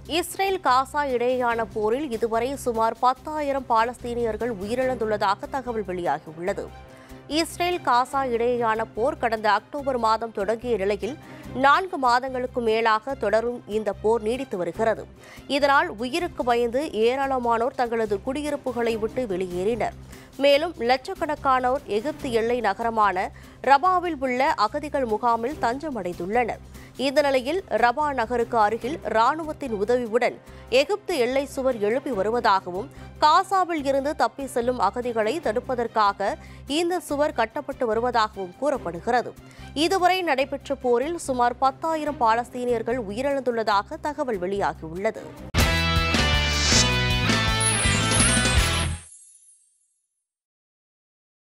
Israel Gaza இடையேயான போரில் இதுவரை சுமார் 10,000 பாலஸ்தீனியர்கள் உயிரிழந்துள்ளதாக தகவல் வெளியாகியுள்ளது. இஸ்ரேல் காசா இடையேயான போர் கடந்த அக்டோபர் மாதம் தொடங்கிய நிலையில் 4 மாதங்களுக்கு மேலாக தொடரும் இந்த போர் நீடித்து வருகிறது. இதனால் உயிருக்கு பயந்து ஏராளமானோர் தங்களது குடியிருப்புகளை விட்டு வெளியேறினர். மேலும் லட்சக்கணக்கானோர் எகிப்து எல்லை நகரமான ரபாவில் உள்ள அகதிகள் முகாமில் தஞ்சமடைந்துள்ளனர். இந்த நிலையில் ரபா நகருக்கு அருகில் ராணுவத்தின் உதவியுடன் எகிப்து எல்லை சுவர் எழுப்பி வருவதாகவும், காசாவில் இருந்து தப்பி செல்லும் அகதிகளை தடுப்பதற்காக இந்த சுவர் கட்டப்பட்டு வருவதாகவும் கூறப்படுகிறது. இதுவரை நடைபெற்ற போரில் சுமார் 10,000 பாலஸ்தீனியர்கள் உயிரிழந்துள்ளதாக தகவல் வெளியாகியுள்ளது.